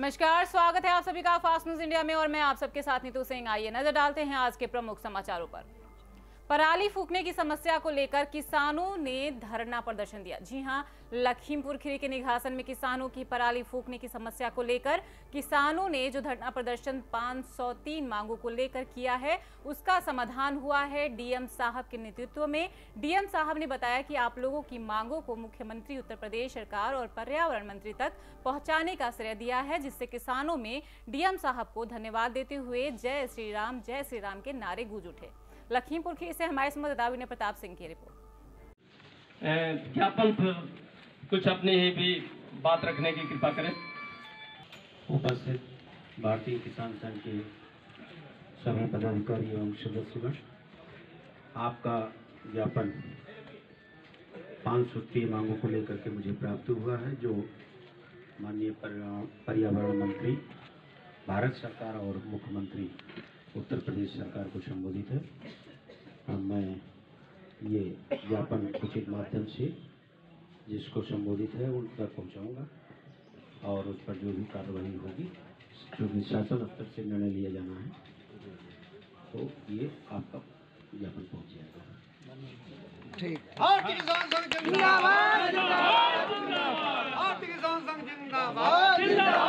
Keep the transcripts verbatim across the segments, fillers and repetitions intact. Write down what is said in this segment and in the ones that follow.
नमस्कार, स्वागत है आप सभी का फास्ट न्यूज इंडिया में और मैं आप सबके साथ नीतू सिंह। आइए नजर डालते हैं आज के प्रमुख समाचारों पर। पराली फूकने की समस्या को लेकर किसानों ने धरना प्रदर्शन दिया। जी हां, लखीमपुर खीरी के निघासन में किसानों की पराली फूकने की समस्या को लेकर किसानों ने जो धरना प्रदर्शन पाँच सौ तीन मांगों को लेकर किया है, उसका समाधान हुआ है डीएम साहब के नेतृत्व में। डीएम साहब ने बताया कि आप लोगों की मांगों को मुख्यमंत्री उत्तर प्रदेश सरकार और पर्यावरण मंत्री तक पहुंचाने का श्रेय दिया है, जिससे किसानों में डीएम साहब को धन्यवाद देते हुए जय श्री राम जय श्री राम के नारे गूंज उठे। लखीमपुर खीरी से हमारे संवाददाता विनय प्रताप सिंह की रिपोर्ट। ज्ञापन पर कुछ अपनी ही भी बात रखने की कृपा करें। उपस्थित भारतीय किसान संघ के सभी पदाधिकारी एवं सदस्यगण, आपका ज्ञापन पाँच सौ तीन मांगों को लेकर के मुझे प्राप्त हुआ है, जो माननीय पर्यावरण मंत्री भारत सरकार और मुख्यमंत्री उत्तर प्रदेश सरकार को संबोधित है। मैं ये ज्ञापन उचित माध्यम से जिसको संबोधित है उन तक पहुँचाऊँगा और उस पर जो भी कार्रवाई होगी, क्योंकि शासन स्तर से निर्णय लिया जाना है, तो ये आपका ज्ञापन पहुँच जाएगा। ठीक। भारतीय किसान संघ जिंदाबाद, भारतीय किसान संघ जिंदाबाद,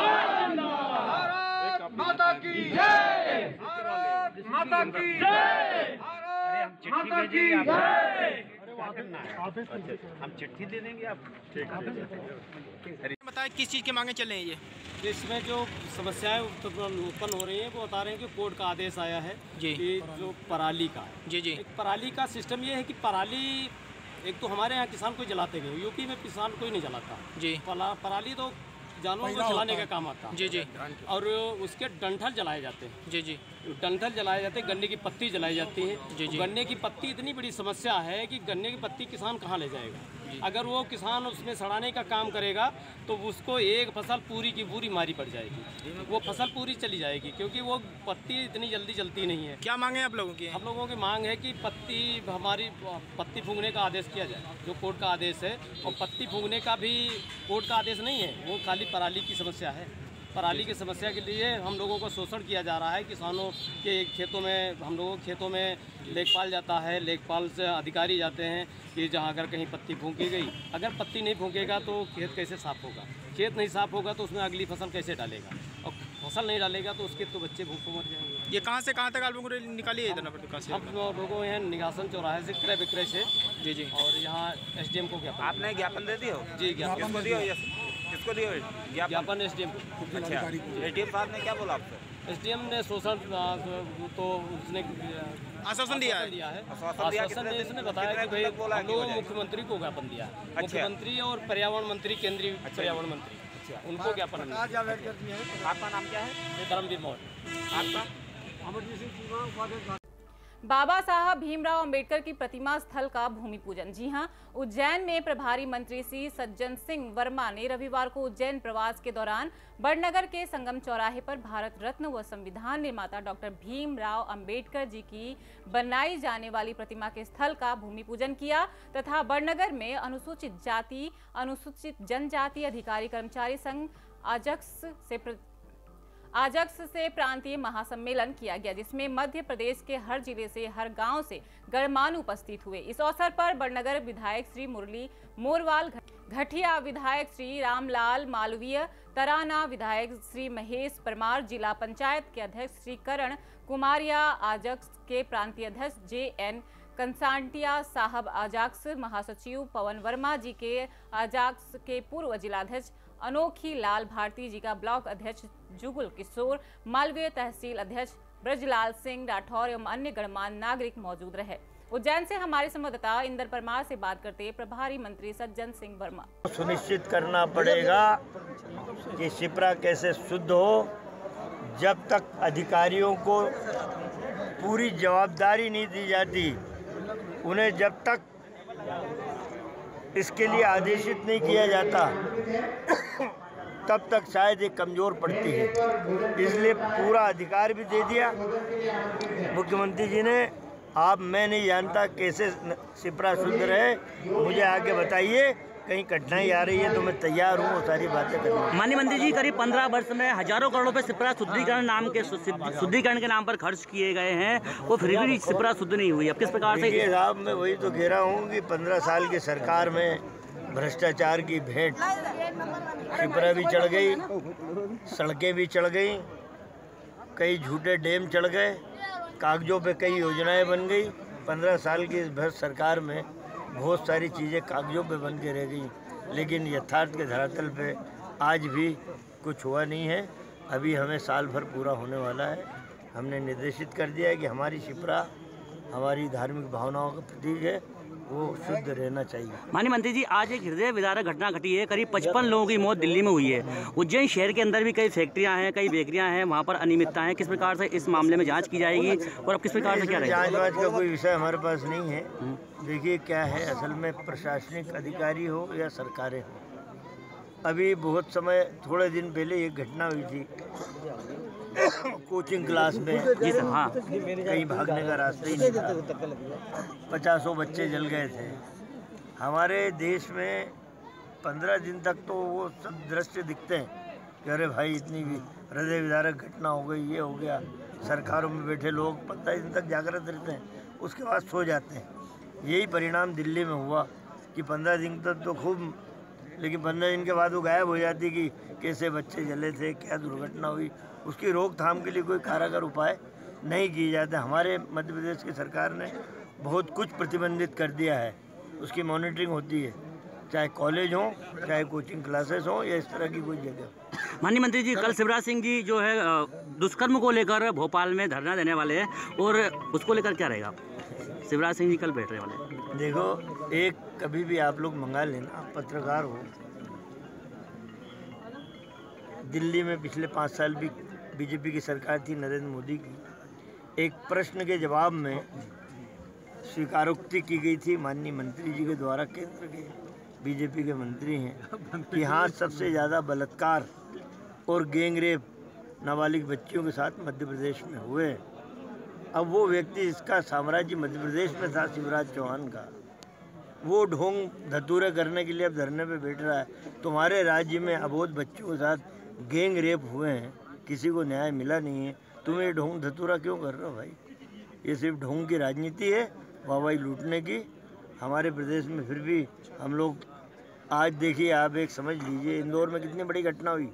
भारत माता की जय, भारत माता की जय, भारत माता की जय। हम चिट्ठी दे देंगे आप। बताएं किस चीज़ की मांगे चल रही है ये? इसमें जो समस्याएं उत्पन्न हो रही हैं वो बता रहे हैं कि कोर्ट का आदेश आया है जी, कि जो पराली का जी जी एक पराली का सिस्टम ये है कि पराली एक तो हमारे यहाँ किसान कोई जलाते नहीं, यूपी में किसान कोई नहीं जलाता जी। पराली तो जानवरों को जलाने का काम आता है जी जी, और उसके डंठल जलाए जाते हैं जी जी, डंठल जलाए जाते हैं, गन्ने की पत्ती जलाई जाती है जी जी। गन्ने की पत्ती इतनी बड़ी समस्या है कि गन्ने की पत्ती किसान कहाँ ले जाएगा। अगर वो किसान उसमें सड़ाने का काम करेगा तो उसको एक फसल पूरी की पूरी मारी पड़ जाएगी, वो फसल पूरी चली जाएगी, क्योंकि वो पत्ती इतनी जल्दी जलती नहीं है। क्या मांगे आप लोगों की? हम लोगों की मांग है कि पत्ती हमारी पत्ती फूंकने का आदेश किया जाए, जो कोर्ट का आदेश है। और पत्ती फूंकने का भी कोर्ट का आदेश नहीं है, वो खाली पराली की समस्या है। पराली की समस्या के लिए हम लोगों को शोषण किया जा रहा है। किसानों के खेतों में, हम लोगों के खेतों में लेखपाल जाता है, लेखपाल से अधिकारी जाते हैं कि जहाँ अगर कहीं पत्ती फूंकी गई, अगर पत्ती नहीं फूंकेगा तो खेत कैसे साफ़ होगा, खेत नहीं साफ़ होगा तो उसमें अगली फसल कैसे डालेगा, और फसल नहीं डालेगा तो उसके तो बच्चे भूख मर जाएंगे। ये कहाँ से कहाँ तक आप लोगों ने निकाली है इतना बड़ी से? हम लोगों यहाँ निघासन चौराहे से क्रय विक्रय से जी जी, और यहाँ एसडीएम को ज्ञापन। आपने ज्ञापन दे दियो? जी, ज्ञापन किसको दियो? किसको दियो ज्ञापन? एसडीएम को। अच्छा, एसडीएम साहब ने क्या बोला आपसे? एसडीएम ने शोषण तो उसने आश्वासन दिया है, दिया है आश्वासन दिया आश्वासन ने इसने बताया कि भाई हम लोग मुख्यमंत्री को ज्ञापन दिया है, मुख्यमंत्री और पर्यावरण मंत्री, केंद्रीय पर्यावरण मंत्री, उनको ज्ञापन। आपका नाम क्या है? धर्मवीर मौर्य। आपका? बाबा साहब भीमराव अंबेडकर की प्रतिमा स्थल का भूमि पूजन। जी हां, उज्जैन में प्रभारी मंत्री श्री सज्जन सिंह वर्मा ने रविवार को उज्जैन प्रवास के दौरान बड़नगर के संगम चौराहे पर भारत रत्न व संविधान निर्माता डॉक्टर भीमराव अंबेडकर जी की बनाई जाने वाली प्रतिमा के स्थल का भूमि पूजन किया तथा बड़नगर में अनुसूचित जाति अनुसूचित जनजाति अधिकारी कर्मचारी संघ आजक्स से आजक्स से प्रांतीय महासम्मेलन किया गया, जिसमें मध्य प्रदेश के हर जिले से, हर गांव से गणमान्य उपस्थित हुए। इस अवसर पर बड़नगर विधायक श्री मुरली मोरवाल, घटिया विधायक श्री रामलाल मालवीय, तराना विधायक श्री महेश परमार, जिला पंचायत के अध्यक्ष श्री करण कुमारिया, आजक्स के प्रांतीय अध्यक्ष जे एन कंसांटिया साहब, आजाक्स महासचिव पवन वर्मा जी के, आजाक्स के पूर्व जिलाध्यक्ष अनोखी लाल भारती जी का, ब्लॉक अध्यक्ष जुगुल किशोर, मालवीय तहसील अध्यक्ष ब्रजलाल सिंह राठौर एवं अन्य गणमान्य नागरिक मौजूद रहे। उज्जैन से हमारे संवाददाता इंदर परमार से बात करते प्रभारी मंत्री सज्जन सिंह वर्मा। सुनिश्चित करना पड़ेगा कि शिप्रा कैसे शुद्ध हो। जब तक अधिकारियों को पूरी जवाबदारी नहीं दी जाती, उन्हें जब तक इसके लिए आदेशित नहीं किया जाता, तब तक शायद ये कमज़ोर पड़ती है। इसलिए पूरा अधिकार भी दे दिया मुख्यमंत्री जी ने। आप, मैं नहीं जानता कैसे शिप्रा शुद्ध रहे, मुझे आगे बताइए कहीं कठिनाई आ रही है तो मैं तैयार हूँ वो सारी बातें करने। माननीय मंत्री जी, करीब पंद्रह वर्ष में हजारों करोड़ रुपए सिपरा शुद्धिकरण नाम के शुद्धिकरण के नाम पर खर्च किए गए हैं, वो फिर भी सिपरा शुद्ध नहीं हुई। अब किस प्रकार से? साहब मैं वही तो कह रहा हूँ कि पंद्रह साल की सरकार में भ्रष्टाचार की भेंट, सिपरा भी चढ़ गई, सड़कें भी चढ़ गई, कई झूठे डैम चढ़ गए, कागजों पे कई योजनाएं बन गई। पंद्रह साल की इस भ्रष्ट सरकार में बहुत सारी चीज़ें कागजों पे बन के रह गई, लेकिन यथार्थ के धरातल पे आज भी कुछ हुआ नहीं है। अभी हमें साल भर पूरा होने वाला है। हमने निर्देशित कर दिया है कि हमारी शिप्रा हमारी धार्मिक भावनाओं का प्रतीक है, वो शुद्ध रहना चाहिए। माननीय मंत्री जी, आज एक हृदय विदारक घटना घटी है। करीब पचपन लोगों की मौत दिल्ली में हुई है। उज्जैन शहर के अंदर भी कई फैक्ट्रियां हैं, कई बेकरियां हैं, वहां पर अनियमितता है। किस प्रकार से इस मामले में जांच की जाएगी और अब किस प्रकार से क्या रहेगा? जांच वाँच का कोई विषय हमारे पास नहीं है। देखिए क्या है, असल में प्रशासनिक अधिकारी हो या सरकारें हो, अभी बहुत समय थोड़े दिन पहले एक घटना हुई थी कोचिंग क्लास में। जी सर, हाँ। कहीं भागने का रास्ता ही नहीं था, पचासों बच्चे जल गए थे। हमारे देश में पंद्रह दिन तक तो वो सब दृश्य दिखते हैं कि अरे भाई इतनी हृदय विदारक घटना हो गई, ये हो गया। सरकारों में बैठे लोग पंद्रह दिन तक जागृत रहते हैं, उसके बाद सो जाते हैं। यही परिणाम दिल्ली में हुआ कि पंद्रह दिन तक तो खूब, लेकिन पंद्रह दिन के बाद वो गायब हो जाती कि कैसे बच्चे जले थे, क्या दुर्घटना हुई। उसकी रोकथाम के लिए कोई कारगर उपाय नहीं किए जाते। हमारे मध्य प्रदेश की सरकार ने बहुत कुछ प्रतिबंधित कर दिया है, उसकी मॉनिटरिंग होती है, चाहे कॉलेज हो, चाहे कोचिंग क्लासेस हो, या इस तरह की कोई जगह। माननीय मंत्री जी, कल शिवराज सिंह जी जो है दुष्कर्म को लेकर भोपाल में धरना देने वाले हैं, और उसको लेकर क्या रहेगा? शिवराज सिंह जी कल बैठने वाले हैं। देखो, एक कभी भी आप लोग मंगा लेना, पत्रकार हो। दिल्ली में पिछले पाँच साल भी बीजेपी की सरकार थी, नरेंद्र मोदी की। एक प्रश्न के जवाब में स्वीकारोक्ति की गई थी माननीय मंत्री जी के द्वारा, केंद्र के बीजेपी के मंत्री हैं, कि हाँ सबसे ज़्यादा बलात्कार और गैंगरेप नाबालिग बच्चियों के साथ मध्य प्रदेश में हुए। अब वो व्यक्ति जिसका साम्राज्य मध्य प्रदेश में था, शिवराज चौहान का, वो ढोंग धतूरे करने के लिए अब धरने पे बैठ रहा है। तुम्हारे राज्य में अबोध बच्चों के साथ गैंग रेप हुए हैं, किसी को न्याय मिला नहीं है, तुम ये ढोंग धतूरा क्यों कर रहे हो भाई? ये सिर्फ ढोंग की राजनीति है, वाहवाही लूटने की। हमारे प्रदेश में फिर भी हम लोग, आज देखिए आप एक समझ लीजिए, इंदौर में कितनी बड़ी घटना हुई,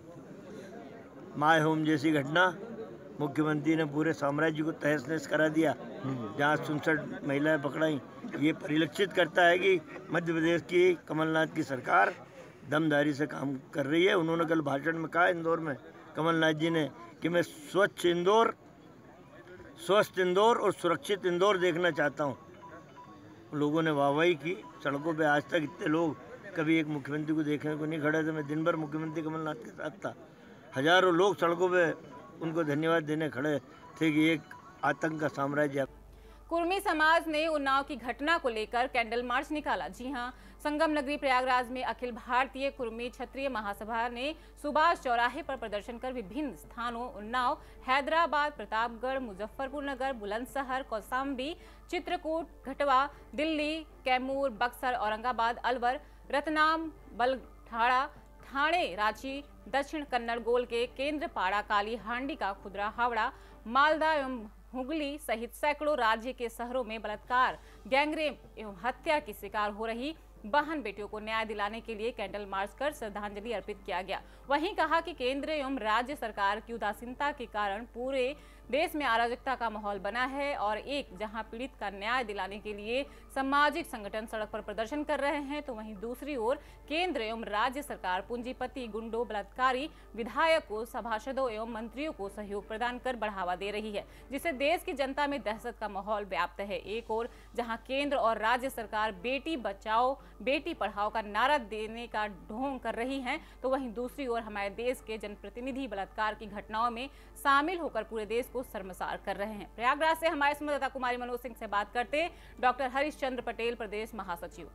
माय होम जैसी घटना। मुख्यमंत्री ने पूरे साम्राज्य को तहस नहस करा दिया, जहाँ उनसठ महिलाएं पकड़ाई। ये परिलक्षित करता है कि मध्य प्रदेश की कमलनाथ की सरकार दमदारी से काम कर रही है। उन्होंने कल भाषण में कहा इंदौर में, कमलनाथ जी ने, कि मैं स्वच्छ इंदौर, स्वस्थ इंदौर और सुरक्षित इंदौर देखना चाहता हूँ। लोगों ने वाहवाही की। सड़कों पे आज तक इतने लोग कभी एक मुख्यमंत्री को देखने को नहीं खड़े थे। मैं दिन भर मुख्यमंत्री कमलनाथ के साथ था, हजारों लोग सड़कों पे उनको धन्यवाद देने खड़े थे कि एक आतंक का साम्राज्य। कुर्मी समाज ने उन्नाव की घटना को लेकर कैंडल मार्च निकाला। जी हां, संगम नगरी प्रयागराज में अखिल भारतीय कुर्मी क्षत्रिय महासभा ने सुभाष चौराहे पर प्रदर्शन कर विभिन्न स्थानों उन्नाव, हैदराबाद, प्रतापगढ़, मुजफ्फरपुर नगर, बुलंदशहर, कौशाम्बी, चित्रकूट, घटवा, दिल्ली, कैमूर, बक्सर, औरंगाबाद, अलवर, रतनाम, बलठाड़ा, ठाणे, रांची, दक्षिण कन्नड़ गोल के केंद्रपाड़ा, काली हांडी का खुदरा, हावड़ा, मालदा एवं हुगली सहित सैकड़ों राज्य के शहरों में बलात्कार, गैंगरेप एवं हत्या की शिकार हो रही बहन बेटियों को न्याय दिलाने के लिए कैंडल मार्च कर श्रद्धांजलि अर्पित किया गया। वहीं कहा कि केंद्र एवं राज्य सरकार की उदासीनता के कारण पूरे देश में अराजकता का माहौल बना है, और एक जहां पीड़ित का न्याय दिलाने के लिए सामाजिक संगठन सड़क पर प्रदर्शन कर रहे हैं, तो वहीं दूसरी ओर केंद्र एवं राज्य सरकार पूंजीपति, गुंडों, बलात्कारी विधायकों, सभासदों एवं मंत्रियों को सहयोग प्रदान कर बढ़ावा दे रही है, जिससे देश की जनता में दहशत का माहौल व्याप्त है। एक और जहां केंद्र और राज्य सरकार बेटी बचाओ बेटी पढ़ाओ का नारा देने का ढोंग कर रही हैं, तो वहीं दूसरी ओर हमारे देश के जनप्रतिनिधि बलात्कार की घटनाओं में शामिल होकर पूरे देश को शर्मसार कर रहे हैं। प्रयागराज से हमारे संवाददाता कुमारी मनोज सिंह से बात करते डॉक्टर हरिश्चंद्र पटेल, प्रदेश महासचिव।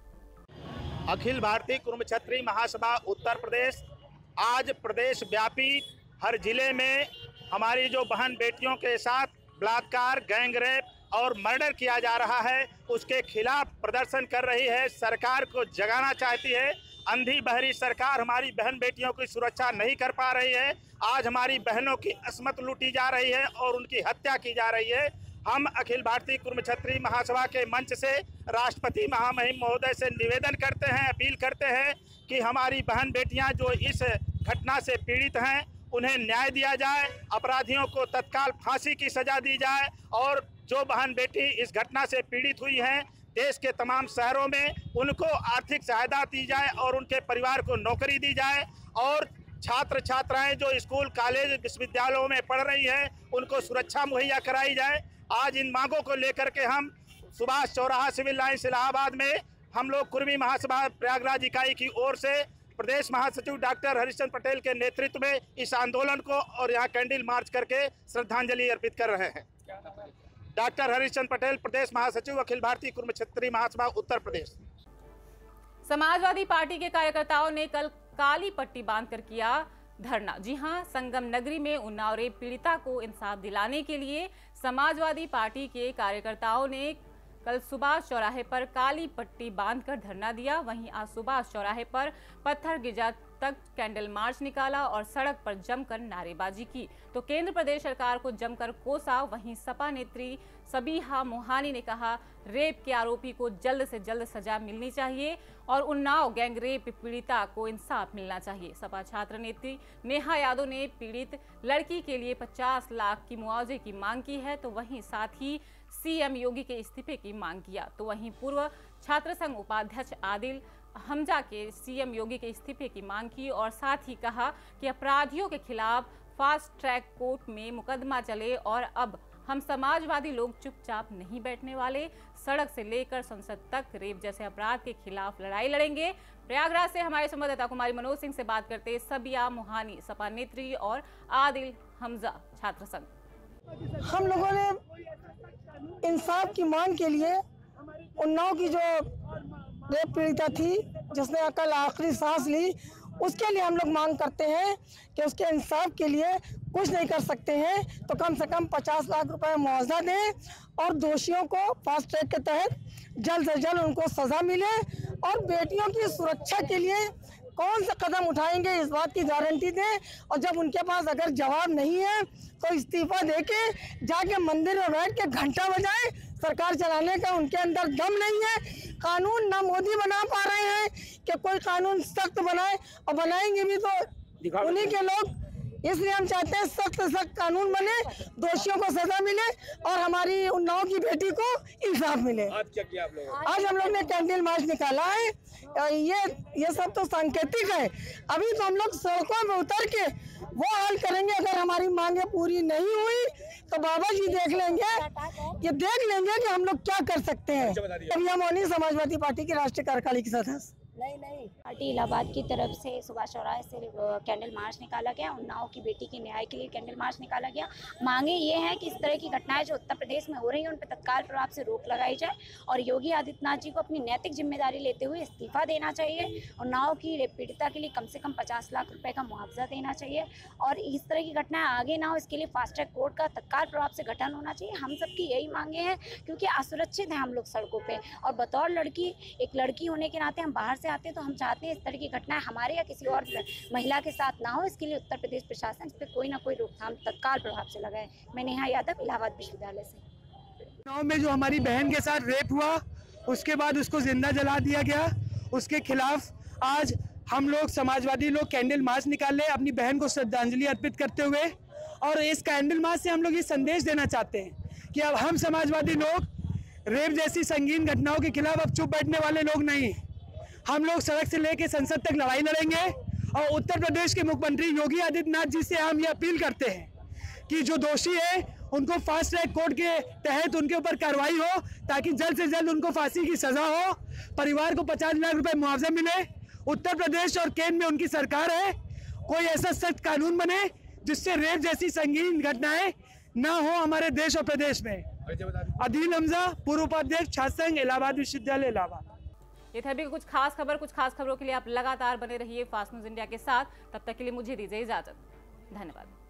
अखिल भारतीय कुर्म क्षत्रिय महासभा उत्तर प्रदेश आज प्रदेश व्यापी हर जिले में हमारी जो बहन बेटियों के साथ बलात्कार, गैंगरेप और मर्डर किया जा रहा है, उसके खिलाफ प्रदर्शन कर रही है। सरकार को जगाना चाहती है। अंधी बहरी सरकार हमारी बहन बेटियों की सुरक्षा नहीं कर पा रही है। आज हमारी बहनों की अस्मत लूटी जा रही है और उनकी हत्या की जा रही है। हम अखिल भारतीय कुर्म क्षत्रिय महासभा के मंच से राष्ट्रपति महामहिम महोदय से निवेदन करते हैं, अपील करते हैं कि हमारी बहन बेटियां जो इस घटना से पीड़ित हैं उन्हें न्याय दिया जाए, अपराधियों को तत्काल फांसी की सजा दी जाए और जो बहन बेटी इस घटना से पीड़ित हुई हैं देश के तमाम शहरों में उनको आर्थिक सहायता दी जाए और उनके परिवार को नौकरी दी जाए और छात्र छात्राएं जो स्कूल कॉलेज विश्वविद्यालयों में पढ़ रही हैं उनको सुरक्षा मुहैया कराई जाए। आज इन मांगों को लेकर के हम सुभाष चौराहा सिविल लाइन्स इलाहाबाद में हम लोग कुर्मी महासभा प्रयागराज इकाई की ओर से प्रदेश महासचिव डॉक्टर हरिश्चंद्र पटेल के नेतृत्व में इस आंदोलन को और यहाँ कैंडल मार्च करके श्रद्धांजलि अर्पित कर रहे हैं। डॉक्टर हरिश्चंद्र पटेल, प्रदेश महासचिव, अखिल भारतीय कुर्म क्षत्रिय महासभा उत्तर प्रदेश। समाजवादी पार्टी के कार्यकर्ताओं ने कल काली पट्टी बांधकर किया धरना। जी हां, संगम नगरी में उन्नाव रेप पीड़िता को इंसाफ दिलाने के लिए समाजवादी पार्टी के कार्यकर्ताओं ने कल सुभाष चौराहे पर काली पट्टी बांधकर धरना दिया। वहीं आज सुभाष चौराहे पर पत्थर गिरजा तक कैंडल मार्च निकाला और सड़क पर जमकर नारेबाजी की। तो केंद्र प्रदेश सरकार को जमकर कोसा। वहीं सपा नेत्री सबीहा मोहानी ने कहा, रेप के आरोपी को जल्द से जल्द सजा मिलनी चाहिए और उन्नाव गैंग रेप पीड़िता को इंसाफ मिलना चाहिए। सपा छात्र नेत्री नेहा यादव ने पीड़ित लड़की के लिए पचास लाख की मुआवजे की मांग की है। तो वहीं साथ ही सीएम योगी के इस्तीफे की मांग किया। तो वहीं पूर्व छात्र संघ उपाध्यक्ष आदिल हमजा के सीएम योगी के इस्तीफे की मांग की और साथ ही कहा कि अपराधियों के खिलाफ फास्ट ट्रैक कोर्ट में मुकदमा चले और अब हम समाजवादी लोग चुपचाप नहीं बैठने वाले, सड़क से लेकर संसद तक रेप जैसे अपराध के खिलाफ लड़ाई लड़ेंगे। प्रयागराज से हमारे संवाददाता कुमारी मनोज सिंह से बात करते सबीहा मोहानी, सपा नेत्री, और आदिल हमजा छात्र संघ। हम लोगों ने इंसाफ की मांग के लिए उन्नाव की जो रेप पीड़िता थी जिसने कल आखिरी सांस ली, उसके लिए हम लोग मांग करते हैं कि उसके इंसाफ के लिए कुछ नहीं कर सकते हैं तो कम से कम पचास लाख रुपए मुआवजा दें और दोषियों को फास्ट ट्रैक के तहत जल्द से जल्द उनको सजा मिले और बेटियों की सुरक्षा के लिए कौन सा कदम उठाएंगे इस बात की गारंटी दें। और जब उनके पास अगर जवाब नहीं है तो इस्तीफा देके जाके मंदिर में बैठ के घंटा बजाए। सरकार चलाने का उनके अंदर दम नहीं है। कानून ना मोदी बना पा रहे हैं कि कोई कानून सख्त बनाए, और बनाएंगे भी तो उन्हीं के लोग। इसलिए हम चाहते हैं सख्त से सख्त कानून बने, दोषियों को सजा मिले और हमारी उन्नाव की बेटी को इंसाफ मिले। आज क्या किया आप लोगों ने? आज हम लोग ने कैंडल मार्च निकाला है। ये ये सब तो सांकेतिक है। अभी तो हम लोग सड़कों में उतर के वो हाल करेंगे। अगर हमारी मांगे पूरी नहीं हुई तो बाबा जी देख लेंगे, ये देख लेंगे कि हम लोग क्या कर सकते हैं। सबीहा मोहानी, समाजवादी पार्टी की राष्ट्रीय कार्यकारिणी की सदस्य। नहीं नहीं पार्टी इलाहाबाद की तरफ से सुभाष चौराहे से कैंडल मार्च निकाला गया। उन्नाव की बेटी के न्याय के लिए कैंडल मार्च निकाला गया। मांगे ये हैं कि इस तरह की घटनाएं जो उत्तर प्रदेश में हो रही हैं उन पर तत्काल प्रभाव से रोक लगाई जाए और योगी आदित्यनाथ जी को अपनी नैतिक जिम्मेदारी लेते हुए इस्तीफा देना चाहिए। उन्नाव की रेप पीड़िता के लिए कम से कम पचास लाख रुपये का मुआवजा देना चाहिए और इस तरह की घटनाएं आगे ना हो इसके लिए फास्ट ट्रैक कोर्ट का तत्काल प्रभाव से गठन होना चाहिए। हम सबकी यही मांगे हैं क्योंकि असुरक्षित हैं हम लोग सड़कों पर, और बतौर लड़की एक लड़की होने के नाते हम बाहर से आते हैं तो हम चाहते हैं इस तरह की घटनाएं हमारे या किसी और महिला के साथ ना हो। इसके लिए उत्तर प्रदेश प्रशासन इस पर कोई ना कोई रोकथाम तत्काल प्रभाव से लगाए। मैं नेहा यादव, इलाहाबाद विश्वविद्यालय से। गाँव में जो हमारी बहन के साथ रेप हुआ उसके बाद उसको जिंदा जला दिया गया, उसके खिलाफ आज हम लोग समाजवादी लोग कैंडल मार्च निकाले अपनी बहन को श्रद्धांजलि अर्पित करते हुए। और इस कैंडल मार्च से हम लोग ये संदेश देना चाहते हैं कि अब हम समाजवादी लोग रेप जैसी संगीन घटनाओं के खिलाफ अब चुप बैठने वाले लोग नहीं। हम लोग सड़क से लेकर संसद तक लड़ाई लड़ेंगे और उत्तर प्रदेश के मुख्यमंत्री योगी आदित्यनाथ जी से हम ये अपील करते हैं कि जो दोषी है उनको फास्ट ट्रैक कोर्ट के तहत उनके ऊपर कार्रवाई हो ताकि जल्द से जल्द उनको फांसी की सजा हो, परिवार को पचास लाख रुपए मुआवजा मिले। उत्तर प्रदेश और केंद्र में उनकी सरकार है, कोई ऐसा सख्त कानून बने जिससे रेप जैसी संगीन घटनाएं ना हो हमारे देश और प्रदेश में। आदिल हमजा, पूर्व उपाध्यक्ष छात्र संघ, इलाहाबाद विश्वविद्यालय, इलाहाबाद। ये था अभी कुछ खास खबर। कुछ खास खबरों के लिए आप लगातार बने रहिए फास्ट न्यूज इंडिया के साथ। तब तक के लिए मुझे दीजिए इजाजत। धन्यवाद।